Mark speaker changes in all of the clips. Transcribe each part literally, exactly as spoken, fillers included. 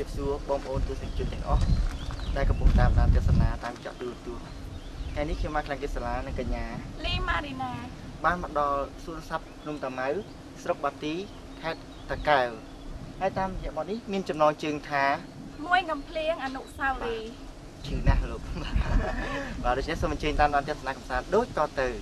Speaker 1: รียบซัวบอมโอนตัวสิ่งจุดแต่งอ๋อได้กระปุกตามตามเจษนาตามเจาะดูตัวแค่นี้คือมาคลังเจษนาในกัญญา
Speaker 2: ลีมาดีนา
Speaker 1: บ้านมักดอสุนทรัพย์นุ่มตะไม้สระบัตตีแค่ตะเกียบให้ตามอย่างวันนี้มีจำนวนจึงท้าม
Speaker 2: วยกำเพลียงอนุสาวรีย์
Speaker 1: ชื่อน่าหลบvà được sẽ xem trên tan đoàn chất là công đốt cho từ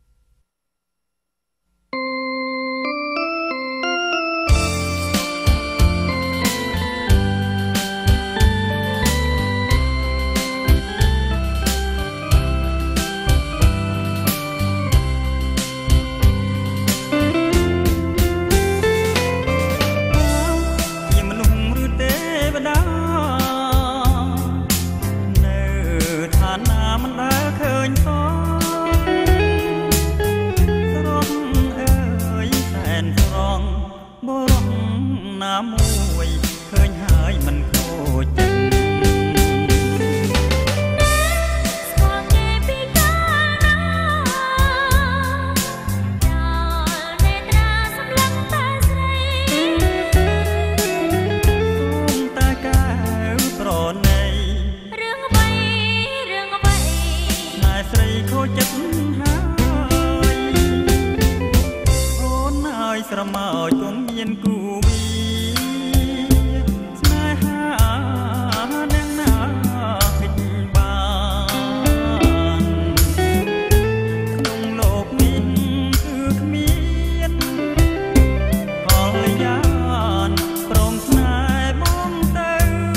Speaker 1: ស្រមោចពុំមានគូវីស្នេហានឹងណាភិចបានក្នុងលោកនេះគឺគ្មានផលយ៉ានព្រមស្នេហ៍បងទៅ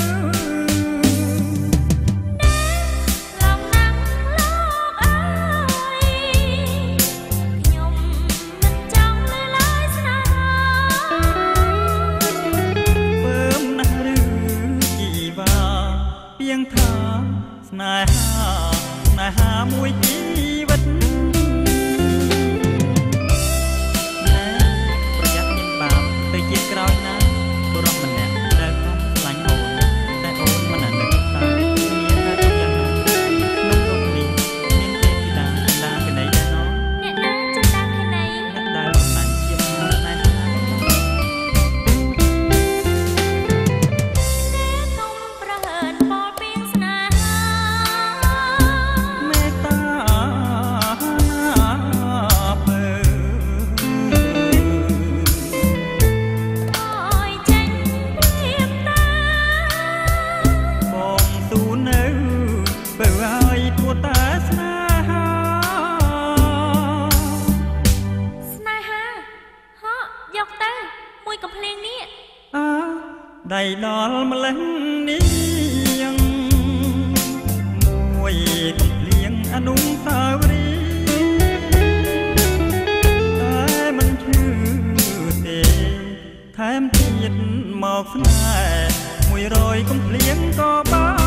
Speaker 1: ឡងណាំលោកអើយខ្ញុំមិនចង់លើឡើយស្នេហាពើមណាស់ឬជីវ៉ាពីងថាស្នេហាស្នេហាមួយជីវិតប្រយ័ត្នមានបាបទៅជាក្រោយណាបុរសម្នាក់ដែលខំខ្លាញ់អូនតែអូនមិននឹកថាមានតែយ៉ាងណាក្នុងលោកនេះមានទេវតាតាកណីដែរណោះអ្នកណាចតាកណីអ្នកដែលអំណាចជាស្នេហាអ្នកទុំប្រហែលបលពីងស្នេហាមេត្តាណាពើអើយចេញព្រៀបតាបងទូនៅបើឲ្យធួតាស្នេហាស្នេហាហក់យកទៅមួយកំភ្លៀងនេះអើដៃដល់ម្លេះនេះយ៉ាងមួយកំភ្លៀងអនុស្សាវរីយ៍តែមិនឈឺទេថែមទៀតមកស្នេហ៍មួយរយកំភ្លៀងក៏បាន